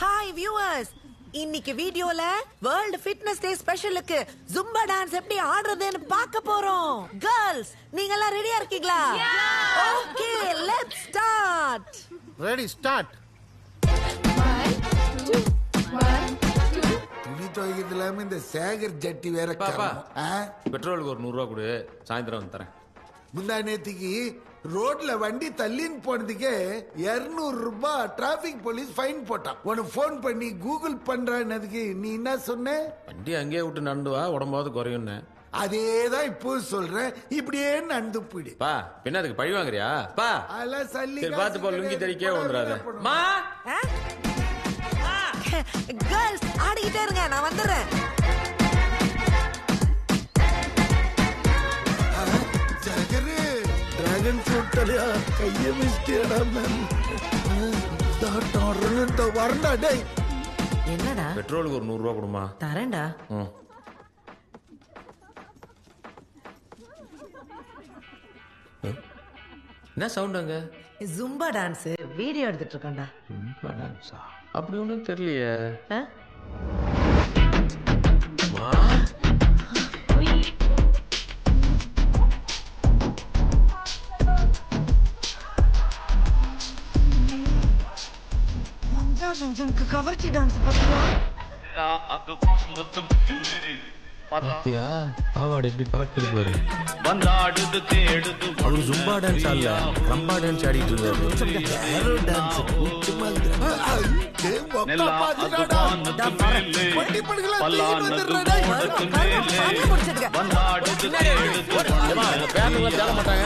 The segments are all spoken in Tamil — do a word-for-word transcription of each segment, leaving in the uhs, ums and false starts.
ஹாய் வியூவர்ஸ், இன்னைக்கு வீடியோல வேர்ல்ட் ஃபிட்னஸ் டே ஸ்பெஷலுக்கு ஜும்பா டான்ஸ் எப்படி ஆடுறதுன்னு பார்க்க போறோம். கேர்ள்ஸ், நீங்க எல்லாம் ரெடியா இருக்கீங்களா? Okay, let's start. Ready, start. துணி துவைக்கிறதுல இந்த சேகர் ஜட்டி வேற பெட்ரோலுக்கு ஒரு நூறு ரூபா கொடு, சாயந்தரம் வந்து தரேன். முந்தா நேத்துக்கு ரோட்ல வண்டி தள்ளின்னு போனதுக்கே இருநூறு ரூபாய் டிராபிக் போலீஸ் ஃபைன் போட்டான். உனக்கு போன் பண்ணி கூகுள் பண்றதுக்கு நீ என்ன சொன்ன? வண்டி அங்கேயே விட்டு நடந்து வா, உடம்பாவது குறையும். அதேதான் இப்போ சொல்றேன், இப்படியே நடந்து போயிடு. பா, பின்ன அதுக்கு பழி வாங்குறியா? பா, அதெல்லாம் சல்லி பார்த்து போ, லுங்கி தெரிக்கே வந்துடாத. மா, கேர்ள்ஸ் ஆடிக்கிட்டே இருங்க, நான் வந்துடுறேன். டிராகன் ஃப்ரூட்லயா கைய மிஸ்டேடா மேம். டாடா வரண்டா டேய். என்னடா? பெட்ரோலுக்கு ஒரு நூறு ரூபா கொடுமா. தரேன்டா. ம். என்ன சவுண்ட் அங்க? ஜும்பா டான்ஸ் வீடியோ எடுத்துட்டு இருக்கேன்டா. ஜும்பா டான்ஸா? அப்படி ஒன்றும் தெரியலையே. கவர்ச்சி டான்ஸ் பாத்தியா? பாத்தியா பாவாடை எப்படி கவர்ச்சி பாரு. வந்தாடுது தேடுது. அவரு ஜும்பா டான்ஸ் ஆடல, ரம்பா டான்ஸ் ஆடிட்டு இருக்காரு. ஹேரோ டான்ஸ் கூச்சமா இருக்கு. டேய் வப்பா பாத்துடா. வண்டி படுகல தீ வந்துறடா. பாத்து முடிச்சிடுங்க. வந்தாடுது தேடுது. ஏமா பேர்ல தேட மாட்டாங்க.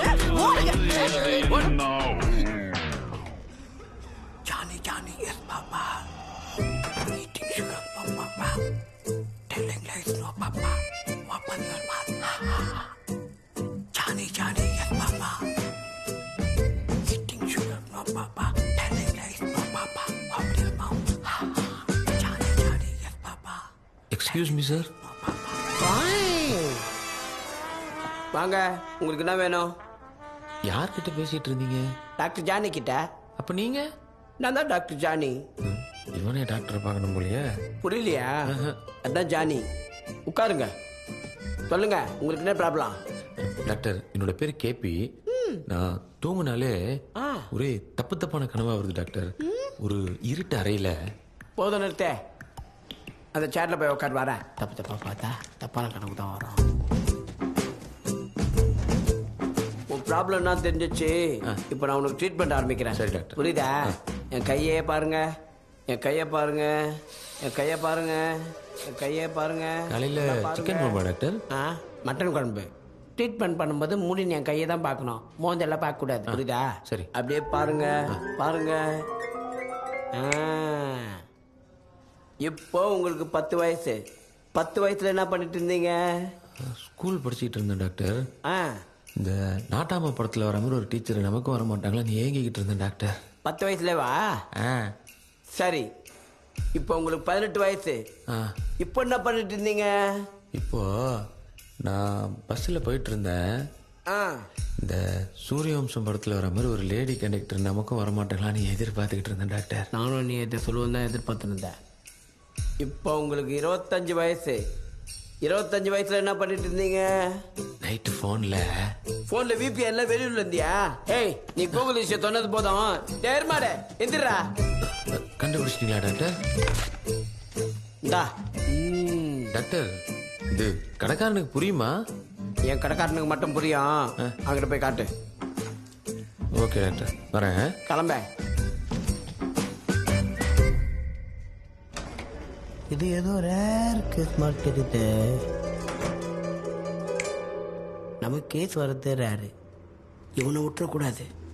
Johnny, Johnny, yes, Papa. Eating sugar, no, Papa. Telling lies, no, Papa. Papa, no, Papa. Johnny, Johnny, yes, Papa. Eating sugar, no, Papa. Telling lies, no, Papa. Papa, no, Papa. Johnny, Johnny, yes, Papa. Excuse me sir. வாங்க, உங்களுக்கு என்ன வேணும்? யார்கிட்ட பேசிட்டு இருந்தீங்க? டாக்டர் ஜானி கிட்ட. அப்ப நீங்க? நான் தான் டாக்டர் ஜானி. இவனே டாக்டர் பார்க்கணும் போலியே. புரியலையா? அதான் ஜானி. உட்காருங்க, சொல்லுங்க, உங்களுக்கு என்ன ப்ராப்ளம்? டாக்டர், என்னோட பேர் கேபி. நான் தூங்குனாலே ஒரே தப்பு தப்பான கனவா வருது டாக்டர். ஒரு இருட்டு அறையில. போதும் நிறுத்த. அந்த சேர்ல போய் உட்காரு. வர தப்பு தப்பா பார்த்தா தப்பான கனவு தான் வரும். ப்ராப்ளம் என்ன தெரிஞ்சிச்சு. இப்போ நான் உனக்கு ட்ரீட்மெண்ட் ஆரம்பிக்கிறேன். சரி டாக்டர். புரியுதா? என் கையே பாருங்க, என் கையை பாருங்க, என் கையை பாருங்க, என் கையை பாருங்க. காலையில சிக்கன் குழம்பா டாக்டர்? ஆ, மட்டன் குழம்பு. ட்ரீட்மெண்ட் பண்ணும்போது மூடின்னு என் கையை தான் பார்க்கணும், மோந்தெல்லாம் பார்க்க கூடாது. புரியுதா? சரி. அப்படியே பாருங்க, பாருங்க. இப்போ உங்களுக்கு பத்து வயசு. பத்து வயசுல என்ன பண்ணிட்டு இருந்தீங்க? ஸ்கூல் படிச்சுட்டு இருந்தேன் டாக்டர். ஆ, இந்த நாட்டாம படத்துல வர மாதிரி ஒரு டீச்சர் நமக்கும் வர மாட்டாங்களா, நீ ஏங்கிக்கிட்டு இருந்தேன் டாக்டர். பத்து வயசுலவா? ஆ, சரி. இப்போ உங்களுக்கு பதினெட்டு வயசு. ஆ. இப்போ என்ன பண்ணிட்டு இருந்தீங்க? இப்போ நான் பஸ்ல போயிட்டு இருந்தேன். ஆ, இந்த சூரியவம்சம் படத்துல வர மாதிரி ஒரு லேடி கண்டக்டர் நமக்கும் வர மாட்டாங்களான்னு எதிர்பார்த்துக்கிட்டு இருந்தேன் டாக்டர். நானும் நீ எதை சொல்லுவோம் தான் எதிர்பார்த்துருந்தேன். இப்போ உங்களுக்கு இருபத்தஞ்சு வயசு. இருபத்தஞ்சு வயசுல என்ன பண்ணிட்டு இருந்தீங்க? நைட்டு போன்ல போன்ல விபிஎன்ல வெளியூர்ல இருந்தியா? ஏய், நீ கூகுள் விஷயம் சொன்னது போதும். டேர்மாடே எந்திரா. கண்டுபிடிச்சிட்டீங்களா டாக்டர்? இந்தா. டாக்டர், இது கடைக்காரனுக்கு புரியுமா? என் கடைக்காரனுக்கு மட்டும் புரியும். அங்கிட்ட போய் காட்டு. ஓகே டாக்டர், வரேன். கிளம்ப. இது ஏதோ ரேர் கேஸ் மாதிரி தெரியுது. நமக்கு கேஸ் வர்றது ரேரு. இவனை விட்டுறக்கூடாது.